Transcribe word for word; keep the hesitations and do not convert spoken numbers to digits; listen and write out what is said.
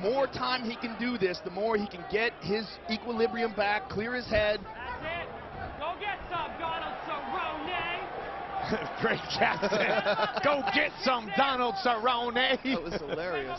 more time he can do this, the more he can get his equilibrium back, clear his head. That's it. Go get some, Donald Cerrone. Great captain. Go get some, Donald Cerrone. That was hilarious.